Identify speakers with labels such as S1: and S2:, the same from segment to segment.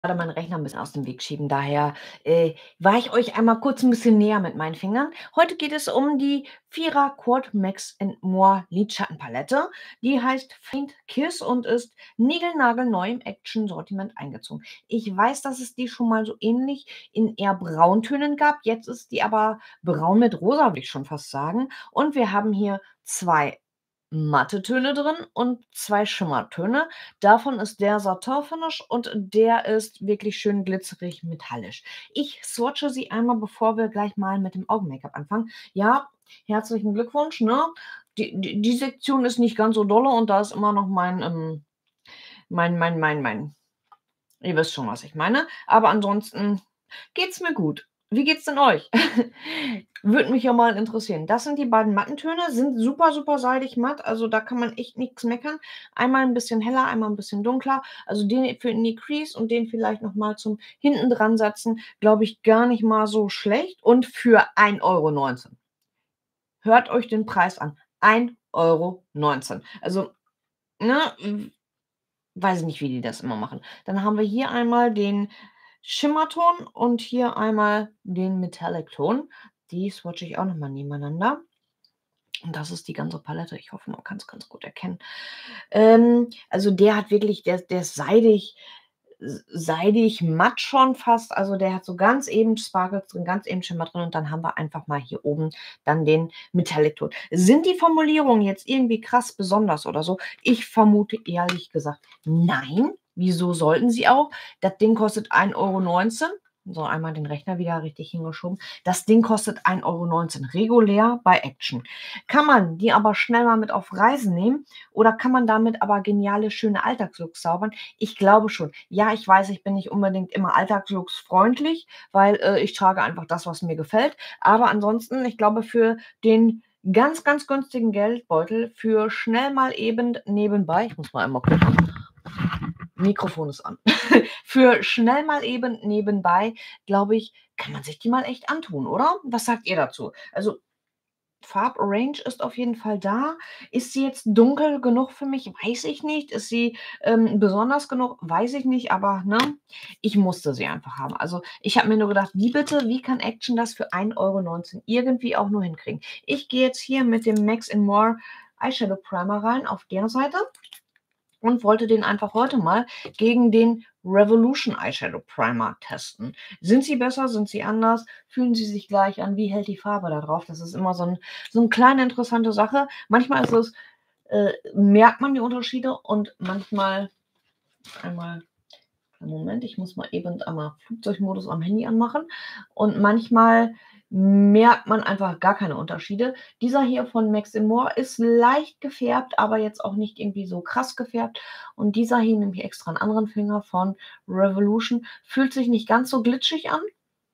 S1: gerade meinen Rechner ein bisschen aus dem Weg schieben. Daher war ich euch einmal kurz ein bisschen näher mit meinen Fingern. Heute geht es um die Vierer Quad Max More Lidschattenpalette. Die heißt Faint Kiss und ist niegelnagelneu im Action-Sortiment eingezogen. Ich weiß, dass es die schon mal so ähnlich in eher Brauntönen gab. Jetzt ist die aber braun mit rosa, würde ich schon fast sagen. Und wir haben hier 2 matte Töne drin und 2 Schimmertöne. Davon ist der Satin-Finish und der ist wirklich schön glitzerig metallisch. Ich swatche sie einmal, bevor wir gleich mal mit dem Augen-Make-up anfangen. Ja, herzlichen Glückwunsch, ne? Die Sektion ist nicht ganz so dolle und da ist immer noch mein ihr wisst schon, was ich meine. Aber ansonsten geht's mir gut. Wie geht's denn euch? Würde mich ja mal interessieren. Das sind die beiden Mattentöne, sind super, super seidig matt, also da kann man echt nix meckern. Einmal 'n bisschen heller, einmal 'n bisschen dunkler. Also den für in die Crease und den vielleicht noch mal zum hinten dran setzen, glaube ich, gar nicht mal so schlecht und für 1,19 €. Hört euch den Preis an. 1,19 €. Also, ne, weiß ich nicht, wie die das immer machen. Dann haben wir hier einmal den Schimmerton und hier einmal den Metallic-Ton. Die swatche ich auch noch mal nebeneinander. Und das ist die ganze Palette. Ich hoffe, man kann's ganz gut erkennen. Also der hat wirklich der ist seidig matt schon fast. Also der hat so ganz eben Sparkles drin, ganz eben Schimmer drin und dann haben wir einfach mal hier oben dann den Metallic-Ton. Sind die Formulierungen jetzt irgendwie krass besonders oder so? Ich vermute ehrlich gesagt nein. Wieso sollten sie auch? Das Ding kostet 1,19 €. So, einmal den Rechner wieder richtig hingeschoben. Das Ding kostet 1,19 € regulär bei Action. Kann man die aber schnell mal mit auf Reisen nehmen oder kann man damit aber geniale, schöne Alltagslooks zaubern? Ich glaube schon. Ja, ich weiß, ich bin nicht unbedingt immer Alltagslooks freundlich, weil, ich trage einfach das, was mir gefällt. Aber ansonsten, ich glaube, für den ganz, ganz günstigen Geldbeutel, für schnell mal eben nebenbei ich muss mal einmal gucken. Mikrofon ist an. Für schnell mal eben nebenbei, glaube ich, kann man sich die mal echt antun, oder? Was sagt ihr dazu? Also, Farbrange ist auf jeden Fall da. Ist sie jetzt dunkel genug für mich? Weiß ich nicht. Ist sie, besonders genug? Weiß ich nicht, aber, ne, ich musste sie einfach haben. Also, ich habe mir nur gedacht: „Wie bitte? Wie kann Action das für 1,19 € irgendwie auch nur hinkriegen?“ Ich gehe jetzt hier mit dem Max More Eyeshadow Primer rein auf der Seite und wollte den einfach heute mal gegen den Revolution Eyeshadow Primer testen. Sind sie besser? Sind sie anders? Fühlen sie sich gleich an? Wie hält die Farbe da drauf? Das ist immer so 'n kleine interessante Sache. Manchmal ist es merkt man die Unterschiede und manchmal einmal Moment, ich muss mal eben einmal Flugzeugmodus am Handy anmachen. Und manchmal merkt man einfach gar keine Unterschiede. Dieser hier von Max More ist leicht gefärbt, aber jetzt auch nicht irgendwie so krass gefärbt. Und dieser hier nehme ich extra 'n anderen Finger von Revolution. Fühlt sich nicht ganz so glitschig an,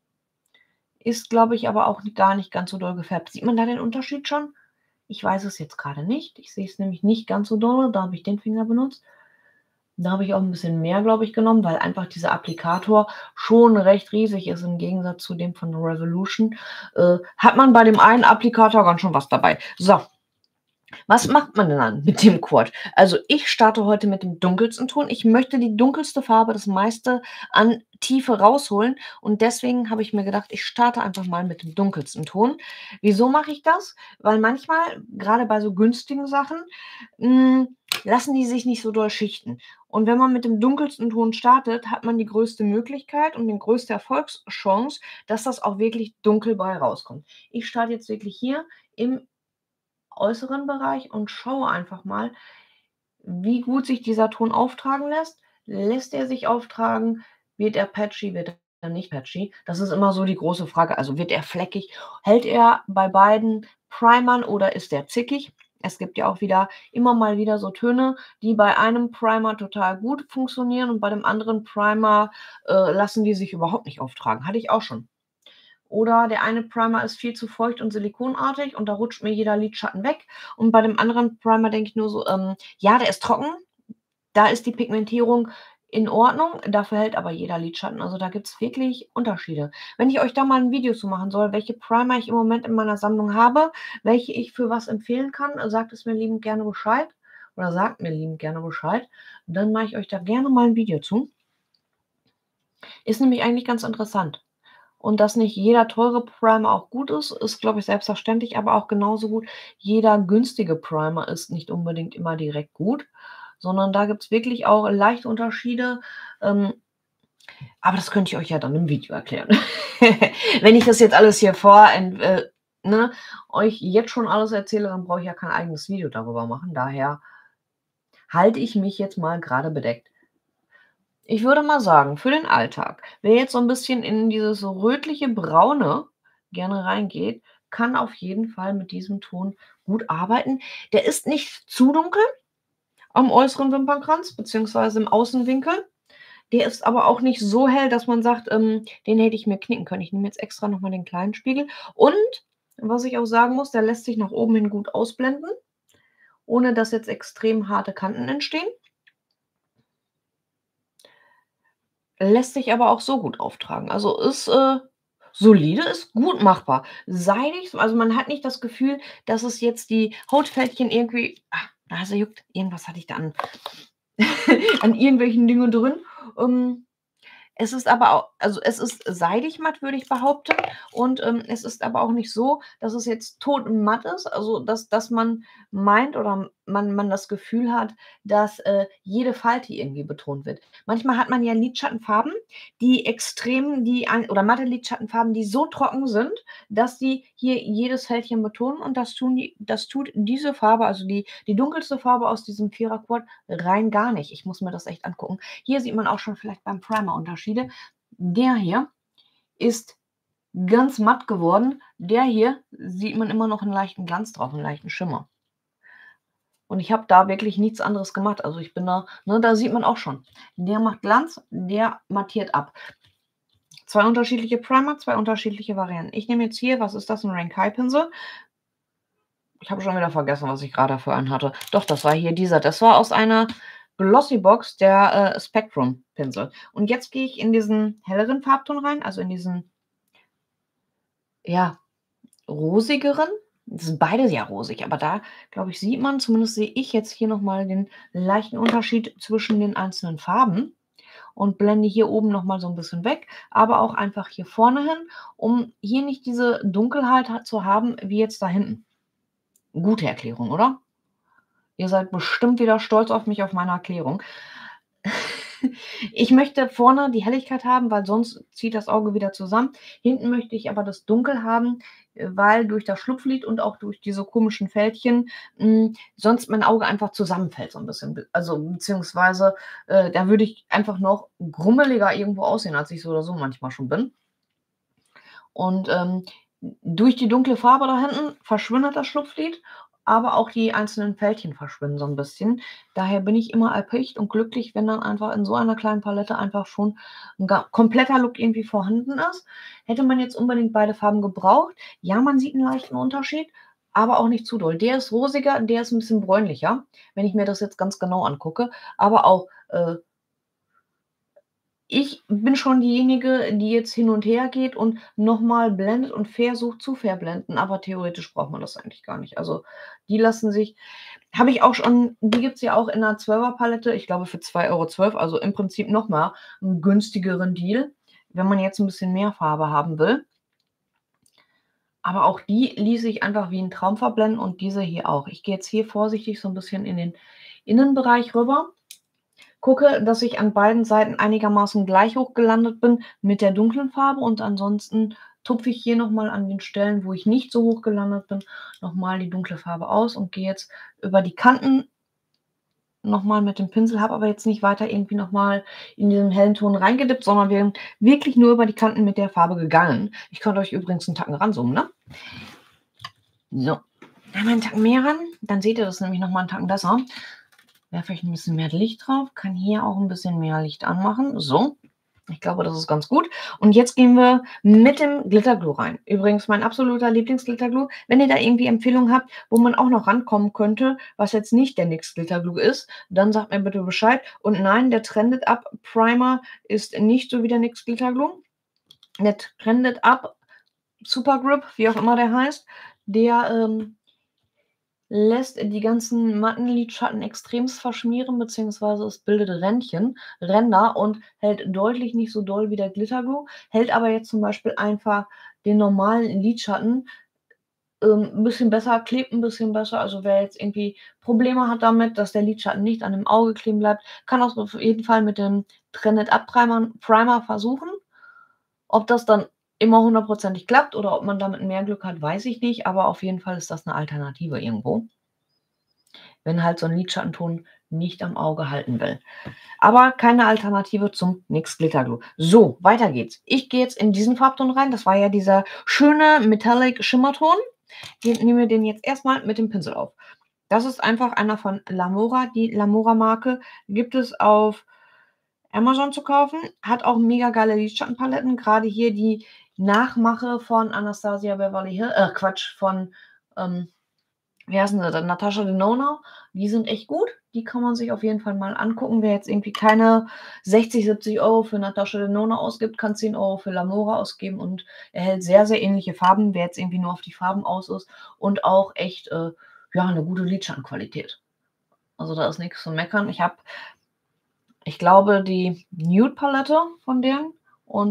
S1: ist, glaube ich, aber auch gar nicht ganz so doll gefärbt. Sieht man da den Unterschied schon? Ich weiß es jetzt grade nicht. Ich sehe es nämlich nicht ganz so dolle, da habe ich den Finger benutzt. Da habe ich auch 'n bisschen mehr, glaube ich, genommen, weil einfach dieser Applikator schon recht riesig ist im Gegensatz zu dem von Revolution. Hat man bei dem einen Applikator ganz schön was dabei. So, was macht man denn dann mit dem Quad? Also, ich starte heute mit dem dunkelsten Ton. Ich möchte die dunkelste Farbe, das meiste an Tiefe rausholen und deswegen habe ich mir gedacht, ich starte einfach mal mit dem dunkelsten Ton. Wieso mache ich das? Weil manchmal, grade bei so günstigen Sachen, lassen die sich nicht so doll schichten. Und wenn man mit dem dunkelsten Ton startet, hat man die größte Möglichkeit und die größte Erfolgschance, dass das auch wirklich dunkel bei rauskommt. Ich starte jetzt wirklich hier im äußeren Bereich und schaue einfach mal, wie gut sich dieser Ton auftragen lässt. Lässt er sich auftragen? Wird er patchy? Wird er nicht patchy? Das ist immer so die große Frage. Also, wird er fleckig? Hält er bei beiden Primern oder ist er zickig? Es gibt ja auch wieder immer mal wieder so Töne, die bei einem Primer total gut funktionieren und bei dem anderen Primer, lassen die sich überhaupt nicht auftragen. Hatte ich auch schon. Oder der eine Primer ist viel zu feucht und silikonartig und da rutscht mir jeder Lidschatten weg. Und bei dem anderen Primer denke ich nur so, ja, der ist trocken, da ist die Pigmentierung in Ordnung, dafür hält aber jeder Lidschatten. Also, da gibt's wirklich Unterschiede. Wenn ich euch da mal 'n Video zu machen soll, welche Primer ich im Moment in meiner Sammlung habe, welche ich für was empfehlen kann, sagt es mir liebend gerne Bescheid oder sagt mir liebend gerne Bescheid. Dann mache ich euch da gerne mal 'n Video zu. Ist nämlich eigentlich ganz interessant. Und dass nicht jeder teure Primer auch gut ist, ist, glaube ich, selbstverständlich, aber auch genauso gut, jeder günstige Primer ist nicht unbedingt immer direkt gut, sondern da gibt's wirklich auch leichte Unterschiede, ähm, aber das könnte ich euch ja dann im Video erklären. Wenn ich das jetzt alles hier ne, euch jetzt schon alles erzähle, dann brauche ich ja kein eigenes Video darüber machen. Daher halte ich mich jetzt mal gerade bedeckt. Ich würde mal sagen, für den Alltag, wer jetzt so 'n bisschen in dieses rötliche Braune gerne reingeht, kann auf jeden Fall mit diesem Ton gut arbeiten. Der ist nicht zu dunkel am äußeren Wimpernkranz beziehungsweise im Außenwinkel. Der ist aber auch nicht so hell, dass man sagt, den hätte ich mir knicken können. Ich nehme jetzt extra noch mal den kleinen Spiegel und was ich auch sagen muss, der lässt sich nach oben hin gut ausblenden, ohne dass jetzt extrem harte Kanten entstehen. Lässt sich aber auch so gut auftragen. Also, ist, solide, ist gut machbar. Seidig, also, man hat nicht das Gefühl, dass es jetzt die Hautfältchen irgendwie Nase juckt, irgendwas hatte ich da an an irgendwelchen Dingen drin. Ähm, Es ist aber au also, es ist seidig matt, würde ich behaupten und, es ist aber auch nicht so, dass es jetzt todmatt ist, also, dass man meint oder man das Gefühl hat, dass, jede Falte irgendwie betont wird. Manchmal hat man ja Lidschattenfarben, die extrem die ein oder matte Lidschattenfarben, die so trocken sind, dass die hier jedes Fältchen betonen und das tut diese Farbe, also, die dunkelste Farbe aus diesem Viererquad rein gar nicht. Ich muss mir das echt angucken. Hier sieht man auch schon vielleicht beim Primer Unterschiede. Der hier ist ganz matt geworden. Der hier sieht man immer noch 'n leichten Glanz drauf, 'n leichten Schimmer. Und ich habe da wirklich nichts anderes gemacht. Also, ich bin da ne, da sieht man auch schon. Der macht Glanz, der mattiert ab. 2 unterschiedliche Primer, 2 unterschiedliche Varianten. Ich nehme jetzt hier was ist das, 'n Rankai-Pinsel? Ich habe schon wieder vergessen, was ich grad dafür anhatte. Doch, das war hier dieser. Das war aus einer Glossybox, der, Spectrum-Pinsel. Und jetzt gehe ich in diesen helleren Farbton rein, also in diesen, ja, rosigeren. Das sind beide sehr rosig, aber da, glaube ich, sieht man zumindest sehe ich jetzt hier noch mal den leichten Unterschied zwischen den einzelnen Farben und blende hier oben noch mal so 'n bisschen weg, aber auch einfach hier vorne hin, um hier nicht diese Dunkelheit zu haben wie jetzt da hinten. Gute Erklärung, oder? Ihr seid bestimmt wieder stolz auf mich, auf meine Erklärung. Ich möchte vorne die Helligkeit haben, weil sonst zieht das Auge wieder zusammen. Hinten möchte ich aber das Dunkel haben, weil durch das Schlupflid und auch durch diese komischen Fältchen, sonst mein Auge einfach zusammenfällt so 'n bisschen. Also, beziehungsweise, da würde ich einfach noch grummeliger irgendwo aussehen, als ich so oder so manchmal schon bin. Und, durch die dunkle Farbe da hinten verschwindet das Schlupflid, aber auch die einzelnen Fältchen verschwinden so 'n bisschen. Daher bin ich immer erpicht und glücklich, wenn dann einfach in so einer kleinen Palette einfach schon 'n kompletter Look irgendwie vorhanden ist. Hätte man jetzt unbedingt beide Farben gebraucht? Ja, man sieht 'n leichten Unterschied, aber auch nicht zu doll. Der ist rosiger, der ist 'n bisschen bräunlicher, wenn ich mir das jetzt ganz genau angucke, aber auch, ich bin schon diejenige, die jetzt hin und her geht und noch mal blendet und versucht zu verblenden, aber theoretisch braucht man das eigentlich gar nicht. Also, die lassen sich habe ich auch schon die gibt's ja auch in 'ner 12er Palette, ich glaube für 2,12 €, also im Prinzip noch mal 'n günstigeren Deal, wenn man jetzt 'n bisschen mehr Farbe haben will. Aber auch die ließ sich einfach wie 'n Traum verblenden und diese hier auch. Ich gehe jetzt hier vorsichtig so 'n bisschen in den Innenbereich rüber. Gucke, dass ich an beiden Seiten einigermaßen gleich hoch gelandet bin mit der dunklen Farbe und ansonsten tupfe ich hier noch mal an den Stellen, wo ich nicht so hoch gelandet bin, noch mal die dunkle Farbe aus und gehe jetzt über die Kanten noch mal mit dem Pinsel, habe aber jetzt nicht weiter irgendwie noch mal in diesen hellen Ton reingedippt, sondern wir sind wirklich nur über die Kanten mit der Farbe gegangen. Ich könnte euch übrigens 'n Tacken ranzoomen, ne? So, einmal 'n Tacken mehr ran, dann seht ihr das nämlich noch mal 'n Tacken besser. Werfe ich 'n bisschen mehr Licht drauf, kann hier auch 'n bisschen mehr Licht anmachen. So, ich glaube, das ist ganz gut. Und jetzt gehen wir mit dem Glitterglue rein. Übrigens mein absoluter Lieblingsglitterglue. Wenn ihr da irgendwie Empfehlungen habt, wo man auch noch rankommen könnte, was jetzt nicht der NYX Glitterglue ist, dann sagt mir bitte Bescheid. Und nein, der Trend Up Primer ist nicht so wie der NYX Glitterglue. Der Trend Up Super Grip, wie auch immer der heißt, der, lässt die ganzen matten Lidschatten extremst verschmieren, beziehungsweise es bildet Ränder und hält deutlich nicht so doll wie der Glitterglue, hält aber jetzt zum Beispiel einfach den normalen Lidschatten 'n bisschen besser, klebt 'n bisschen besser. Also, wer jetzt irgendwie Probleme hat damit, dass der Lidschatten nicht an dem Auge kleben bleibt, kann das auf jeden Fall mit dem Trend Up Primer versuchen. Ob das dann immer hundertprozentig klappt oder ob man damit mehr Glück hat, weiß ich nicht, aber auf jeden Fall ist das 'ne Alternative irgendwo, wenn halt so 'n Lidschattenton nicht am Auge halten will. Aber keine Alternative zum NYX Glitter Glue. So, weiter geht's. Ich gehe jetzt in diesen Farbton rein. Das war ja dieser schöne Metallic Schimmerton. Ich nehme den jetzt erst mal mit dem Pinsel auf. Das ist einfach einer von Lamora. Die Lamora-Marke gibt es auf Amazon zu kaufen. Hat auch mega geile Lidschattenpaletten. Grade hier die Nachmache von Anastasia Beverly Hills Quatsch, von, ähm, wie heißen sie denn? Natasha Denona. Die sind echt gut. Die kann man sich auf jeden Fall mal angucken. Wer jetzt irgendwie keine 60, 70 € für Natasha Denona ausgibt, kann 10 € für Lamora ausgeben und erhält sehr, sehr ähnliche Farben. Wer jetzt irgendwie nur auf die Farben aus ist und auch echt, ja, 'ne gute Lidschattenqualität. Also, da ist nix zu meckern. Ich glaube, die Nude-Palette von denen und,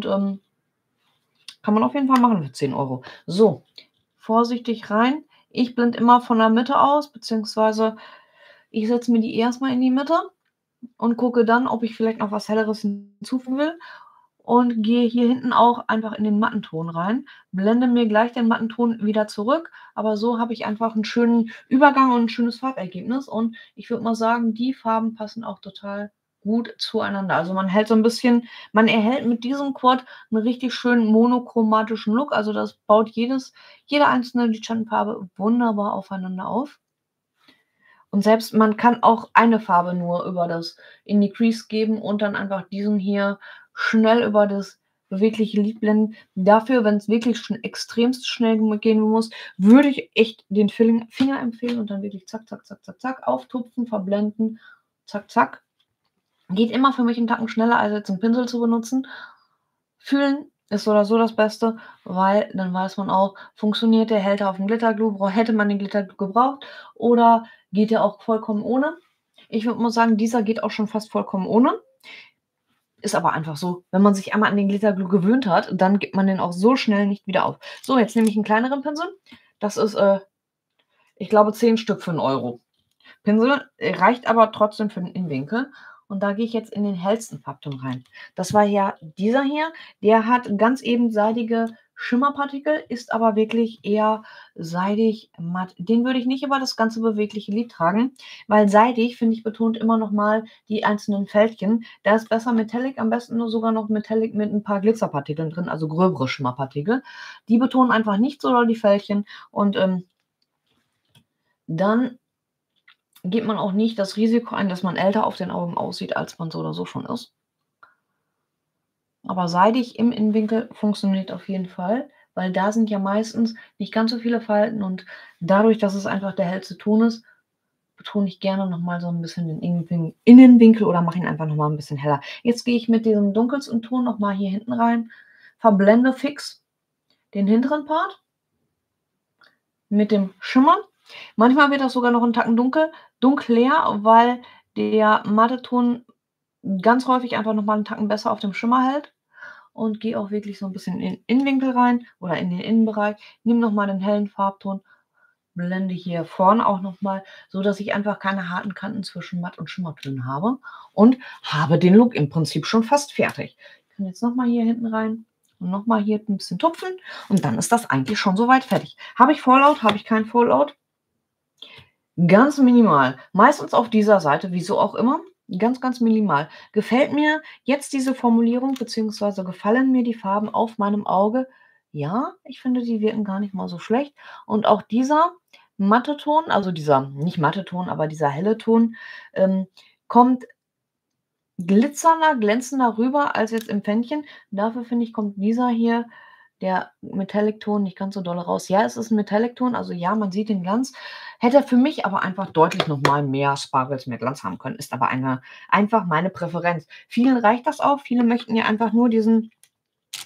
S1: kann man auf jeden Fall machen für 10 €. So, vorsichtig rein. Ich blende immer von der Mitte aus, beziehungsweise ich setze mir die erst mal in die Mitte und gucke dann, ob ich vielleicht noch was Helleres hinzufügen will und gehe hier hinten auch einfach in den matten Ton rein, blende mir gleich den matten Ton wieder zurück, aber so habe ich einfach 'n schönen Übergang und 'n schönes Farbergebnis und ich würde mal sagen, die Farben passen auch total gut zueinander. Also, man erhält mit diesem Quad 'n richtig schönen monochromatischen Look. Also, das baut jede einzelne Lidschattenfarbe wunderbar aufeinander auf. Und selbst man kann auch eine Farbe nur in die Crease geben und dann einfach diesen hier schnell über das bewegliche Lid blenden. Dafür, wenn's wirklich schon extremst schnell gehen muss, würde ich echt den Finger empfehlen und dann wirklich zack, zack, zack, zack, zack, auftupfen, verblenden, zack, zack. Geht immer für mich 'n Tacken schneller, als jetzt 'n Pinsel zu benutzen. Fühlen ist so oder so das Beste, weil dann weiß man auch, funktioniert der, hält er aufm Glitterglue, hätte man den Glitterglue gebraucht oder geht der auch vollkommen ohne? Ich würde mal sagen, dieser geht auch schon fast vollkommen ohne. Ist aber einfach so, wenn man sich einmal an den Glitterglue gewöhnt hat, dann gibt man den auch so schnell nicht wieder auf. So, jetzt nehme ich 'n kleineren Pinsel. Das ist, ich glaube 10 Stück für 'n Euro. Pinsel, reicht aber trotzdem für den Innenwinkel. Und da gehe ich jetzt in den hellsten Farbton rein. Das war ja dieser hier, der hat ganz eben seidige Schimmerpartikel, ist aber wirklich eher seidig matt. Den würde ich nicht über das ganze bewegliche Lid tragen, weil seidig, finde ich, betont immer noch mal die einzelnen Fältchen. Da ist besser Metallic, am besten nur sogar noch Metallic mit 'n paar Glitzerpartikeln drin, also gröbere Schimmerpartikel. Die betonen einfach nicht so doll die Fältchen und, dann geht man auch nicht das Risiko ein, dass man älter auf den Augen aussieht, als man so oder so schon ist. Aber seidig im Innenwinkel funktioniert auf jeden Fall, weil da sind ja meistens nicht ganz so viele Falten und dadurch, dass es einfach der hellste Ton ist, betone ich gerne noch mal so 'n bisschen den Innenwinkel oder mache ihn einfach noch mal 'n bisschen heller. Jetzt gehe ich mit diesem dunkelsten Ton noch mal hier hinten rein, verblende fix den hinteren Part mit dem Schimmer. Manchmal wird das sogar noch 'n Tacken dunkler, weil der matte Ton ganz häufig einfach noch mal 'n Tacken besser auf dem Schimmer hält und gehe auch wirklich so 'n bisschen in den Innenwinkel rein oder in den Innenbereich, nehme noch mal den hellen Farbton, blende hier vorne auch noch mal, sodass ich einfach keine harten Kanten zwischen Matt und Schimmertönen habe und habe den Look im Prinzip schon fast fertig. Ich kann jetzt noch mal hier hinten rein und noch mal hier 'n bisschen tupfen und dann ist das eigentlich schon so weit fertig. Habe ich Fallout, habe ich keinen Fallout? Ganz minimal. Meistens auf dieser Seite, wieso auch immer. Ganz, ganz minimal. Gefällt mir jetzt diese Formulierung, beziehungsweise gefallen mir die Farben auf meinem Auge? Ja, ich finde, die wirken gar nicht mal so schlecht. Und auch dieser matte Ton, also dieser nicht matte Ton, aber dieser helle Ton, kommt glitzernder, glänzender rüber als jetzt im Pfännchen. Dafür finde ich, kommt dieser hier, der Metallic-Ton, nicht ganz so doll raus. Ja, es ist 'n Metallic-Ton, also ja, man sieht den Glanz. Hätte für mich aber einfach deutlich noch mal mehr Sparkles, mehr Glanz haben können. Ist aber einfach meine Präferenz. Vielen reicht das auch. Viele möchten ja einfach nur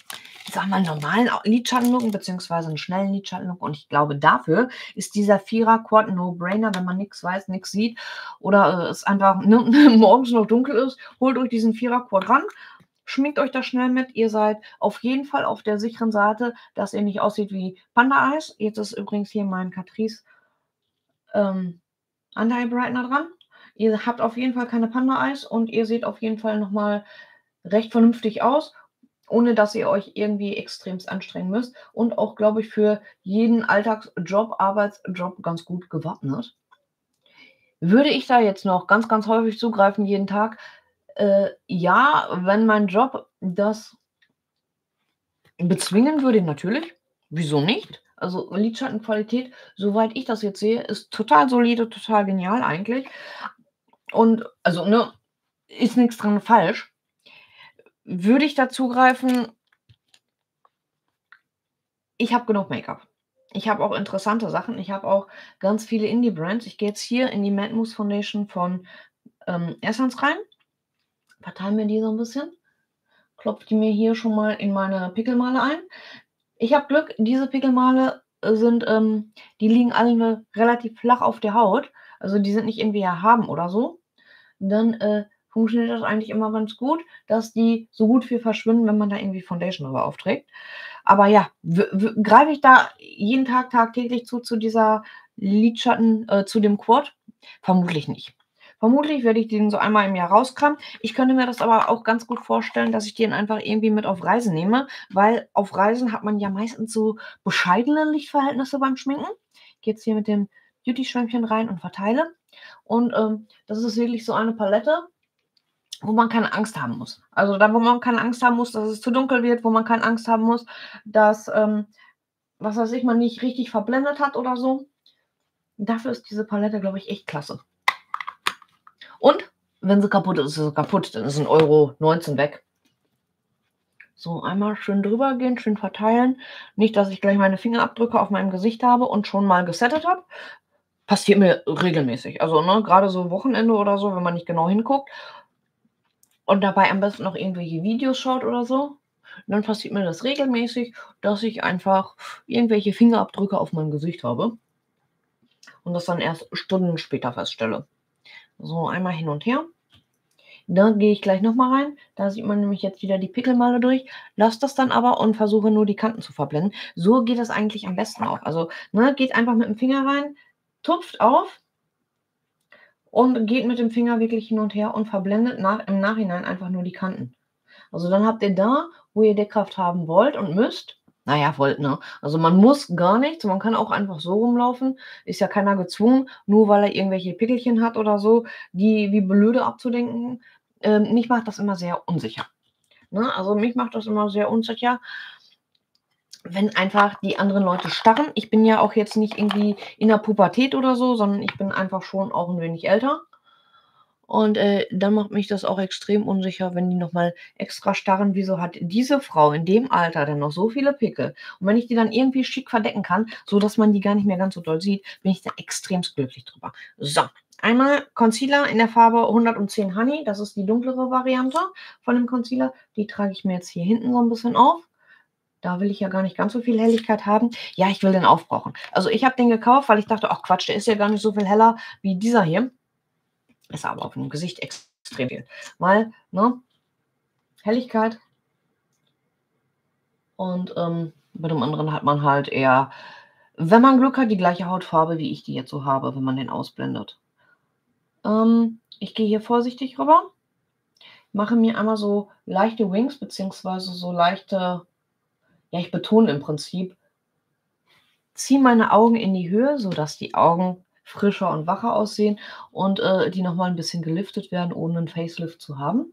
S1: sage mal, normalen Lidschattenlook beziehungsweise einen schnellen Lidschattenlook. Und ich glaube, dafür ist dieser Vierer-Quad No-Brainer, wenn man nichts weiß, nichts sieht oder es einfach ne, morgens noch dunkel ist. Holt euch diesen Vierer-Quad ran, schminkt euch da schnell mit. Ihr seid auf jeden Fall auf der sicheren Seite, dass ihr nicht aussieht wie Panda-Eyes. Jetzt ist übrigens hier mein Catrice Under-Eye Brightener dran. Ihr habt auf jeden Fall keine Panda-Eyes und ihr seht auf jeden Fall nochmal recht vernünftig aus, ohne dass ihr euch irgendwie extremst anstrengen müsst und auch, glaube ich, für jeden Alltagsjob, Arbeitsjob ganz gut gewappnet. Würde ich da jetzt noch ganz, ganz häufig zugreifen jeden Tag? Ja, wenn mein Job das bezwingen würde, natürlich. Wieso nicht? Also Lidschattenqualität, soweit ich das jetzt sehe, ist total solide, total genial eigentlich. Und also, ne, ist nichts dran falsch. Würde ich da zugreifen? Ich habe genug Make-up. Ich habe auch interessante Sachen. Ich habe auch ganz viele Indie-Brands. Ich gehe jetzt hier in die Matte Mousse Foundation von Essence rein, verteile mir die so ein bisschen, klopfe die mir hier schon mal in meine Pickelmale ein. Ich habe Glück, diese Pickelmale sind, die liegen alle relativ flach auf der Haut. Also die sind nicht irgendwie erhaben oder so. Dann funktioniert das eigentlich immer ganz gut, dass die so gut wie verschwinden, wenn man da irgendwie Foundation drüber aufträgt. Aber ja, greife ich da jeden Tag tagtäglich zu dieser Lidschatten, zu dem Quad? Vermutlich nicht. Vermutlich werde ich den so einmal im Jahr rauskramen. Ich könnte mir das aber auch ganz gut vorstellen, dass ich den einfach irgendwie mit auf Reisen nehme, weil auf Reisen hat man ja meistens so bescheidene Lichtverhältnisse beim Schminken. Ich gehe jetzt hier mit dem Beauty-Schwämmchen rein und verteile. Und das ist wirklich so eine Palette, wo man keine Angst haben muss. Also da, wo man keine Angst haben muss, dass es zu dunkel wird, wo man keine Angst haben muss, dass, was weiß ich, man nicht richtig verblendet hat oder so. Dafür ist diese Palette, glaube ich, echt klasse. Und wenn sie kaputt ist, ist sie kaputt. Dann ist 1,19 € weg. So, einmal schön drüber gehen, schön verteilen. Nicht, dass ich gleich meine Fingerabdrücke auf meinem Gesicht habe und schon mal gesettet habe. Passiert mir regelmäßig. Also, ne, gerade so Wochenende oder so, wenn man nicht genau hinguckt und dabei am besten noch irgendwelche Videos schaut oder so, dann passiert mir das regelmäßig, dass ich einfach irgendwelche Fingerabdrücke auf meinem Gesicht habe und das dann erst Stunden später feststelle. So, einmal hin und her. Da gehe ich gleich nochmal rein. Da sieht man nämlich jetzt wieder die Pickelmale durch. Lasse das dann aber und versuche nur die Kanten zu verblenden. So geht das eigentlich am besten auch. Also, ne, geht einfach mit dem Finger rein, tupft auf und geht mit dem Finger wirklich hin und her und verblendet im Nachhinein einfach nur die Kanten. Also dann habt ihr da, wo ihr Deckkraft haben wollt und müsst, naja, wollt, ne? Also man muss gar nichts, man kann auch einfach so rumlaufen, ist ja keiner gezwungen, nur weil er irgendwelche Pickelchen hat oder so, die wie blöde abzudenken. Mich macht das immer sehr unsicher. Ne? Also mich macht das immer sehr unsicher, wenn einfach die anderen Leute starren. Ich bin ja auch jetzt nicht irgendwie in der Pubertät oder so, sondern ich bin einfach schon auch ein wenig älter. Und dann macht mich das auch extrem unsicher, wenn die nochmal extra starren, wieso hat diese Frau in dem Alter denn noch so viele Pickel? Und wenn ich die dann irgendwie schick verdecken kann, sodass man die gar nicht mehr ganz so doll sieht, bin ich da extremst glücklich drüber. So, einmal Concealer in der Farbe 110 Honey, das ist die dunklere Variante von dem Concealer. Die trage ich mir jetzt hier hinten so ein bisschen auf. Da will ich ja gar nicht ganz so viel Helligkeit haben. Ja, ich will den aufbrauchen. Also ich habe den gekauft, weil ich dachte, ach Quatsch, der ist ja gar nicht so viel heller wie dieser hier. Ist aber auf dem Gesicht extrem viel. Weil, ne, Helligkeit und bei dem anderen hat man halt eher, wenn man Glück hat, die gleiche Hautfarbe, wie ich die jetzt so habe, wenn man den ausblendet. Ich gehe hier vorsichtig rüber, mache mir einmal so leichte Wings, beziehungsweise so leichte, ja, ich betone im Prinzip, ziehe meine Augen in die Höhe, sodass die Augen frischer und wacher aussehen und die nochmal ein bisschen geliftet werden, ohne einen Facelift zu haben.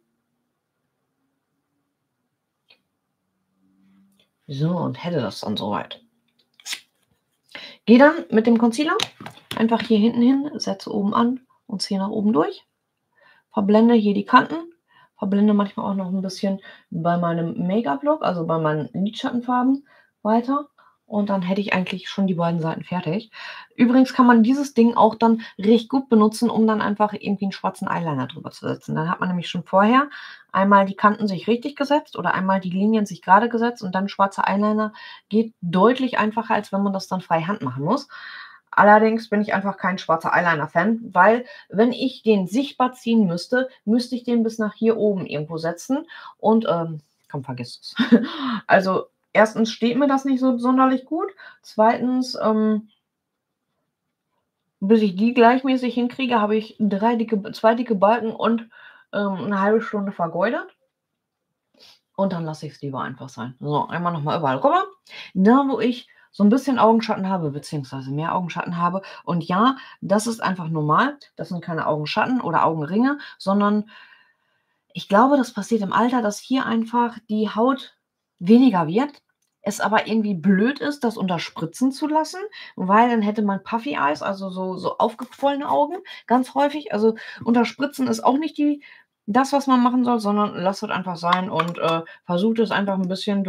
S1: So, und hätte das dann soweit. Gehe dann mit dem Concealer einfach hier hinten hin, setze oben an und ziehe nach oben durch. Verblende hier die Kanten, verblende manchmal auch noch ein bisschen bei meinem Make-up-Look, also bei meinen Lidschattenfarben weiter. Und dann hätte ich eigentlich schon die beiden Seiten fertig. Übrigens kann man dieses Ding auch dann recht gut benutzen, um dann einfach irgendwie 'n schwarzen Eyeliner drüber zu setzen. Dann hat man nämlich schon vorher einmal die Kanten sich richtig gesetzt oder einmal die Linien sich gerade gesetzt und dann schwarzer Eyeliner geht deutlich einfacher, als wenn man das dann freihand machen muss. Allerdings bin ich einfach kein schwarzer Eyeliner-Fan, weil wenn ich den sichtbar ziehen müsste, müsste ich den bis nach hier oben irgendwo setzen und, komm, vergiss es. Also, erstens steht mir das nicht so sonderlich gut. Zweitens, bis ich die gleichmäßig hinkriege, habe ich 2 dicke Balken und, 'ne halbe Stunde vergeudet. Und dann lasse ich's lieber einfach sein. So, einmal noch mal überall rüber. Da, wo ich so 'n bisschen Augenschatten habe, beziehungsweise mehr Augenschatten habe und ja, das ist einfach normal. Das sind keine Augenschatten oder Augenringe, sondern ich glaube, das passiert im Alter, dass hier einfach die Haut weniger wird, es aber irgendwie blöd ist, das unterspritzen zu lassen, weil dann hätte man Puffy Eyes, also so aufgequollene Augen ganz häufig. Also, unterspritzen ist auch nicht das, was man machen soll, sondern lasst es einfach sein und, versucht es einfach 'n bisschen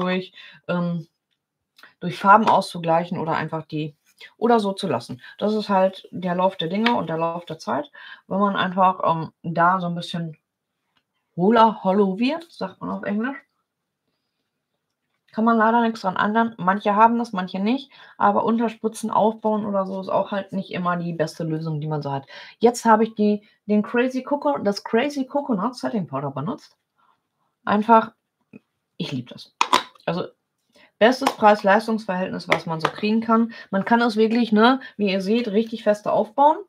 S1: durch Farben auszugleichen oder einfach die oder so zu lassen. Das ist halt der Lauf der Dinge und der Lauf der Zeit. Wenn man einfach, da so 'n bisschen hollow wird, sagt man auf Englisch. Kann man leider nix dran ändern. Manche haben das, manche nicht, aber Unterspritzen aufbauen oder so ist auch halt nicht immer die beste Lösung, die man so hat. Jetzt habe ich das Crazy Coconut Setting Powder benutzt. Einfach ich liebe das. Also, bestes Preis-Leistungs-Verhältnis, was man so kriegen kann. Man kann es wirklich, ne, wie ihr seht, richtig feste aufbauen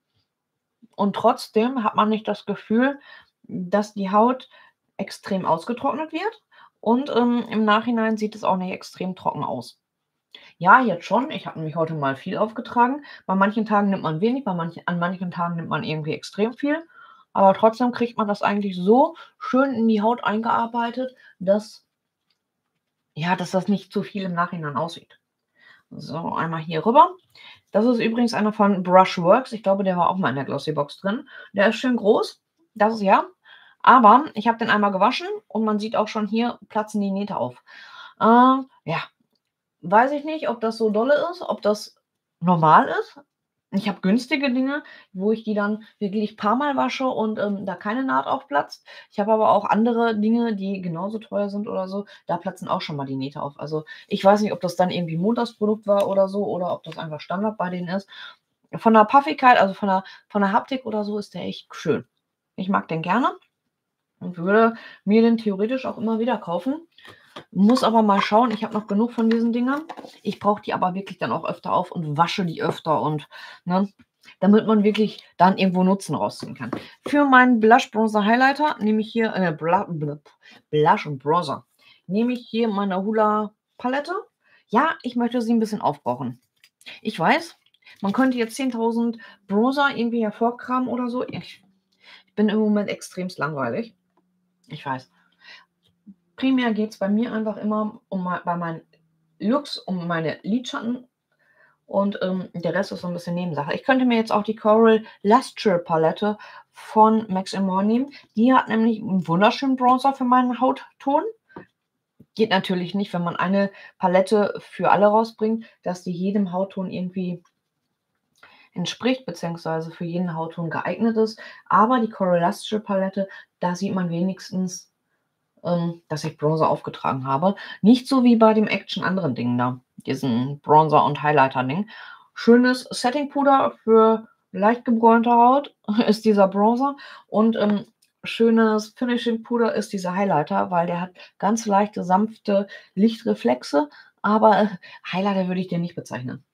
S1: und trotzdem hat man nicht das Gefühl, dass die Haut extrem ausgetrocknet wird und, im Nachhinein sieht es auch nicht extrem trocken aus. Ja, jetzt schon. Ich habe nämlich heute mal viel aufgetragen. Bei manchen Tagen nimmt man wenig, an manchen Tagen nimmt man irgendwie extrem viel, aber trotzdem kriegt man das eigentlich so schön in die Haut eingearbeitet, dass ja, dass das nicht zu viel im Nachhinein aussieht. So, einmal hier rüber. Das ist übrigens einer von Brushworks. Ich glaube, der war auch mal in der Glossybox drin. Der ist schön groß, das ist ja. Aber ich habe den einmal gewaschen und man sieht auch schon, hier platzen die Nähte auf. Ja, weiß ich nicht, ob das so dolle ist, ob das normal ist. Ich habe günstige Dinge, wo ich die dann wirklich paarmal wasche und, da keine Naht aufplatzt. Ich habe aber auch andere Dinge, die genauso teuer sind oder so, da platzen auch schon mal die Nähte auf. Also, ich weiß nicht, ob das dann irgendwie 'n Montagsprodukt war oder so oder ob das einfach Standard bei denen ist. Von der Puffigkeit, also von der Haptik oder so ist der echt schön. Ich mag den gerne und würde mir den theoretisch auch immer wieder kaufen. Muss aber mal schauen, ich habe noch genug von diesen Dingern. Ich brauche die aber wirklich dann auch öfter auf und wasche die öfter und, ne, damit man wirklich dann irgendwo Nutzen rausziehen kann. Für meinen Blush Bronzer Highlighter nehme ich hier Blush und Bronzer nehme ich hier meine Hoola Palette. Ja, ich möchte sie 'n bisschen aufbrauchen. Ich weiß, man könnte jetzt 10.000 Bronzer irgendwie hervorkramen oder so. Ich bin im Moment extremst langweilig. Ich weiß. Primär geht's bei mir einfach immer bei meinen Looks um meine Lidschatten und, der Rest ist so 'n bisschen Nebensache. Ich könnte mir jetzt auch die Coral Luster Palette von Max More nehmen. Die hat nämlich 'n wunderschönen Bronzer für meinen Hautton. Geht natürlich nicht, wenn man eine Palette für alle rausbringt, dass die jedem Hautton irgendwie entspricht, beziehungsweise für jeden Hautton geeignet ist. Aber die Coral Luster Palette, da sieht man wenigstens, dass ich Bronzer aufgetragen habe. Nicht so wie bei dem Action anderen Ding da, diesen Bronzer und Highlighter-Ding. Schönes Setting-Puder für leicht gebräunte Haut ist dieser Bronzer und, schönes Finishing-Puder ist dieser Highlighter, weil der hat ganz leichte, sanfte Lichtreflexe, aber Highlighter würde ich den nicht bezeichnen.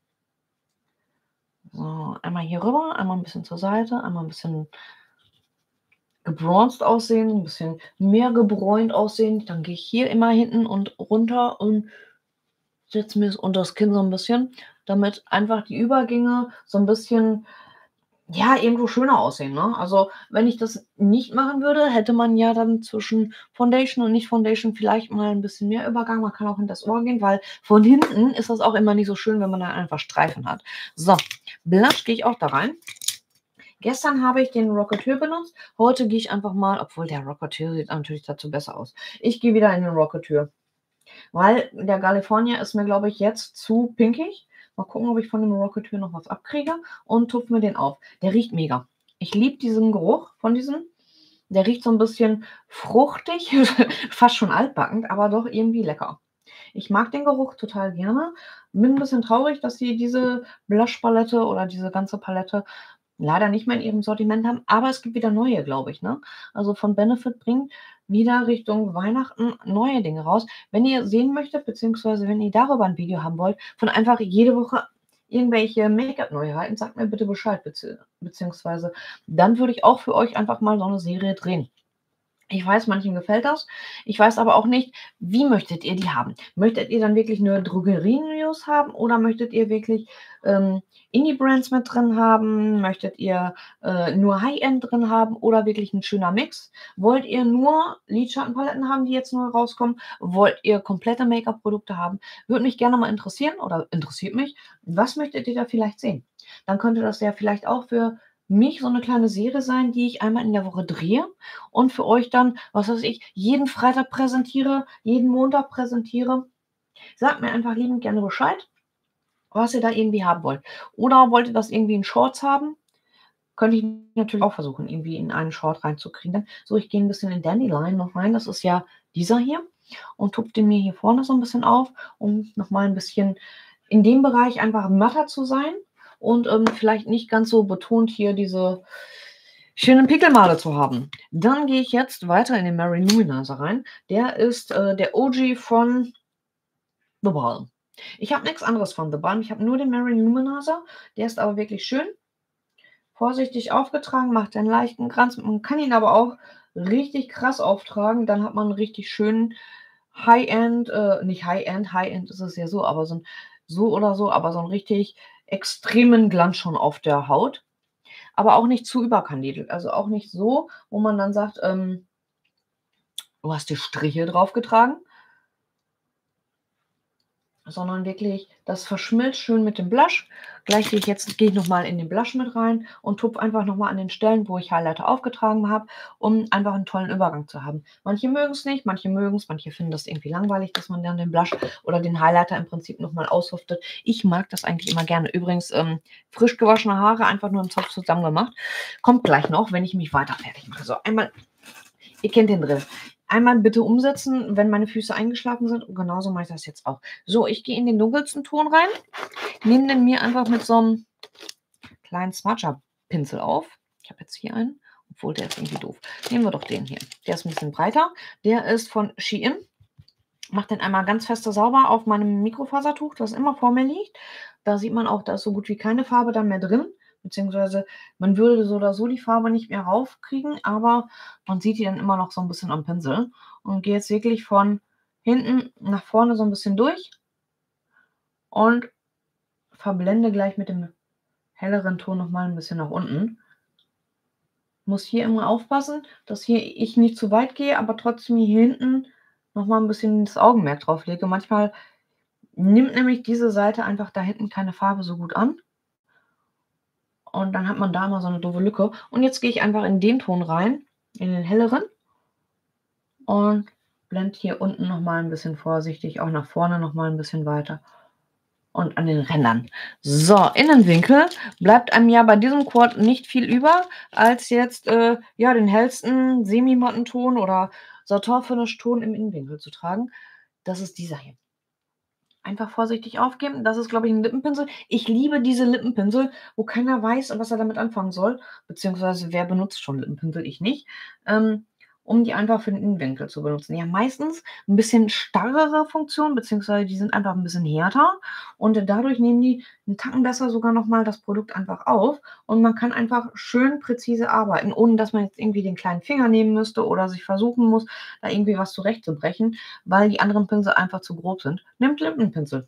S1: So, einmal hier rüber, einmal 'n bisschen zur Seite, einmal 'n bisschen gebronzt aussehen, 'n bisschen mehr gebräunt aussehen. Dann gehe ich hier immer hinten und runter und setze mir's unters Kinn so 'n bisschen, damit einfach die Übergänge so 'n bisschen, ja, irgendwo schöner aussehen, ne? Also, wenn ich das nicht machen würde, hätte man ja dann zwischen Foundation und Nicht-Foundation vielleicht mal 'n bisschen mehr Übergang. Man kann auch hinters Ohr gehen, weil von hinten ist das auch immer nicht so schön, wenn man dann einfach Streifen hat. So, Blush gehe ich auch da rein. Gestern habe ich den Rocketeur benutzt. Heute gehe ich einfach mal, obwohl der Rocketeur sieht natürlich dazu besser aus. Ich gehe wieder in den Rocketeur. Weil der California ist mir, glaube ich, jetzt zu pinkig. Mal gucken, ob ich von dem Rocketeer noch was abkriege und tupfe mir den auf. Der riecht mega. Ich liebe diesen Geruch von diesem. Der riecht so ein bisschen fruchtig, fast schon altbacken, aber doch irgendwie lecker. Ich mag den Geruch total gerne. Bin 'n bisschen traurig, dass sie diese Blush-Palette oder diese ganze Palette leider nicht mehr in ihrem Sortiment haben, aber es gibt wieder neue, glaube ich, ne? Also, von Benefit bringt wieder Richtung Weihnachten neue Dinge raus. Wenn ihr sehen möchtet, beziehungsweise wenn ihr darüber 'n Video haben wollt, von einfach jede Woche irgendwelche Make-up-Neuheiten, sagt mir bitte Bescheid, beziehungsweise dann würde ich auch für euch einfach mal so 'ne Serie drehen. Ich weiß, manchen gefällt das. Ich weiß aber auch nicht, wie möchtet ihr die haben? Möchtet ihr dann wirklich nur Drogerien-News haben oder möchtet ihr wirklich, Indie-Brands mit drin haben? Möchtet ihr, nur High-End drin haben oder wirklich 'n schöner Mix? Wollt ihr nur Lidschattenpaletten haben, die jetzt neu rauskommen? Wollt ihr komplette Make-up-Produkte haben? Würde mich gerne mal interessieren oder interessiert mich. Was möchtet ihr da vielleicht sehen? Dann könnte das ja vielleicht auch für mich so 'ne kleine Serie sein, die ich einmal in der Woche drehe und für euch dann, was weiß ich, jeden Freitag präsentiere, jeden Montag präsentiere. Sagt mir einfach liebend gerne Bescheid, was ihr da irgendwie haben wollt. Oder wollt ihr das irgendwie in Shorts haben? Könnte ich natürlich auch versuchen, irgendwie in einen Short reinzukriegen. So, ich gehe 'n bisschen in Dandelion noch rein. Das ist ja dieser hier und tupfe den mir hier vorne so 'n bisschen auf, um noch mal 'n bisschen in dem Bereich einfach matter zu sein und, vielleicht nicht ganz so betont hier diese schönen Pickelmale zu haben. Dann gehe ich jetzt weiter in den Mary Luminizer rein. Der ist, der OG von The Balm. Ich habe nix anderes von The Balm. Ich habe nur den Mary Luminizer. Der ist aber wirklich schön. Vorsichtig aufgetragen, macht einen leichten Kranz. Man kann ihn aber auch richtig krass auftragen. Dann hat man 'n richtig schönen High-End nicht High-End, High-End ist es ja so, aber so oder so, aber so 'n richtig extremen Glanz schon auf der Haut. Aber auch nicht zu überkandidelt. Also, auch nicht so, wo man dann sagt, du hast dir Striche draufgetragen, sondern wirklich, das verschmilzt schön mit dem Blush. Gleich gehe ich noch mal in den Blush mit rein und tupfe einfach noch mal an den Stellen, wo ich Highlighter aufgetragen habe, um einfach 'n tollen Übergang zu haben. Manche mögen's nicht, manche mögen's, manche finden das irgendwie langweilig, dass man dann den Blush oder den Highlighter im Prinzip noch mal aushuftet. Ich mag das eigentlich immer gerne. Übrigens, frisch gewaschene Haare einfach nur im Zopf zusammen gemacht. Kommt gleich noch, wenn ich mich weiter fertig mache. So, einmal ihr kennt den Drill. Einmal bitte umsetzen, wenn meine Füße eingeschlafen sind und genauso mache ich das jetzt auch. So, ich gehe in den dunkelsten Ton rein, nehme den mir einfach mit so 'm kleinen Smudger-Pinsel auf. Ich habe jetzt hier einen, obwohl der ist irgendwie doof. Nehmen wir doch den hier. Der ist 'n bisschen breiter. Der ist von Shein. Mache den einmal ganz feste sauber auf meinem Mikrofasertuch, das immer vor mir liegt. Da sieht man auch, da ist so gut wie keine Farbe dann mehr drin, beziehungsweise man würde so oder so die Farbe nicht mehr raufkriegen, aber man sieht die dann immer noch so 'n bisschen am Pinsel und gehe jetzt wirklich von hinten nach vorne so 'n bisschen durch und verblende gleich mit dem helleren Ton noch mal 'n bisschen nach unten. Muss hier immer aufpassen, dass hier ich nicht zu weit gehe, aber trotzdem hier hinten noch mal 'n bisschen das Augenmerk drauf lege. Manchmal nimmt nämlich diese Seite einfach da hinten keine Farbe so gut an und dann hat man da immer so 'ne doofe Lücke. Und jetzt gehe ich einfach in den Ton rein, in den helleren und blende hier unten noch mal 'n bisschen vorsichtig auch nach vorne noch mal 'n bisschen weiter und an den Rändern. So, Innenwinkel bleibt einem ja bei diesem Quad nicht viel über, als jetzt, ja, den hellsten semi-matten Ton oder Satin-Finish-Ton im Innenwinkel zu tragen. Das ist dieser hier. Einfach vorsichtig aufgeben. Das ist, glaube ich, 'n Lippenpinsel. Ich liebe diese Lippenpinsel, wo keiner weiß, was er damit anfangen soll, beziehungsweise wer benutzt schon Lippenpinsel? Ich nicht. Um die einfach für den Innenwinkel zu benutzen. Die haben meistens 'n bisschen starrere Funktion, beziehungsweise die sind einfach 'n bisschen härter und dadurch nehmen die 'n Tacken besser sogar noch mal das Produkt einfach auf und man kann einfach schön präzise arbeiten, ohne dass man jetzt irgendwie den kleinen Finger nehmen müsste oder sich versuchen muss, da irgendwie was zurechtzubrechen, weil die anderen Pinsel einfach zu grob sind. Nehmt Lippenpinsel.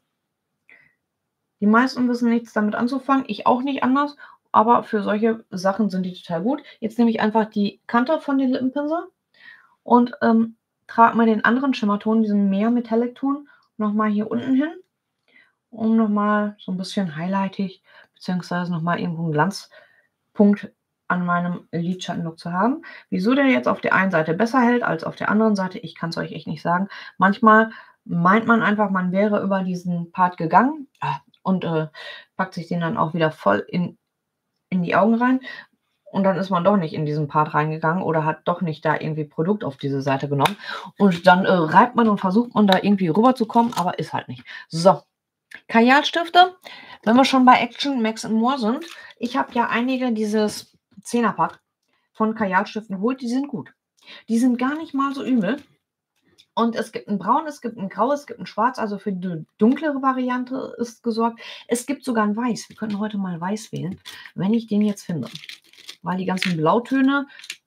S1: Die meisten wissen nichts damit anzufangen, ich auch nicht anders, aber für solche Sachen sind die total gut. Jetzt nehme ich einfach die Kante von den Lippenpinsel und, trage mal den anderen Schimmerton, diesen mehr Metallic-Ton, noch mal hier unten hin, um noch mal so 'n bisschen highlightig beziehungsweise noch mal irgendwo 'n Glanzpunkt an meinem Lidschattenlook zu haben. Wieso der jetzt auf der einen Seite besser hält als auf der anderen Seite, ich kann's euch echt nicht sagen. Manchmal meint man einfach, man wäre über diesen Part gegangen, und, packt sich den dann auch wieder voll in die Augen rein. Und dann ist man doch nicht in diesen Part reingegangen oder hat doch nicht da irgendwie Produkt auf diese Seite genommen. Und dann, reibt man und versucht man da irgendwie rüberzukommen, aber ist halt nicht. So, Kajalstifte, wenn wir schon bei Action, Max More sind. Ich habe ja einige dieses 10er-Pack von Kajalstiften geholt, die sind gut. Die sind gar nicht mal so übel. Und es gibt ein Braun, es gibt ein Grau, es gibt ein Schwarz, also für die dunklere Variante ist gesorgt. Es gibt sogar ein Weiß. Wir könnten heute mal Weiß wählen, wenn ich den jetzt finde. Weil die ganzen Blautöne,